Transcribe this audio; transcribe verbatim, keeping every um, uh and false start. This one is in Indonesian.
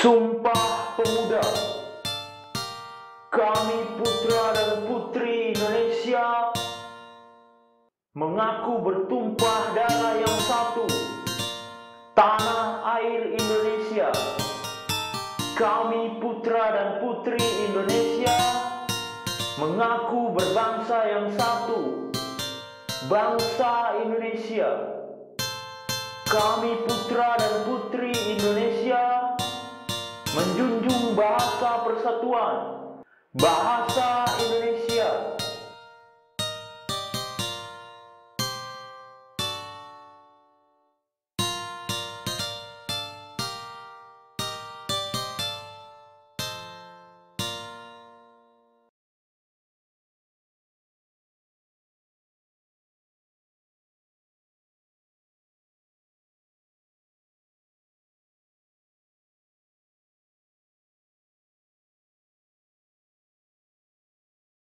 Sumpah Pemuda. Kami putra dan putri Indonesia mengaku bertumpah darah yang satu, tanah air Indonesia. Kami putra dan putri Indonesia mengaku berbangsa yang satu, bangsa Indonesia. Kami putra dan putri Indonesia menjunjung bahasa persatuan, bahasa Indonesia.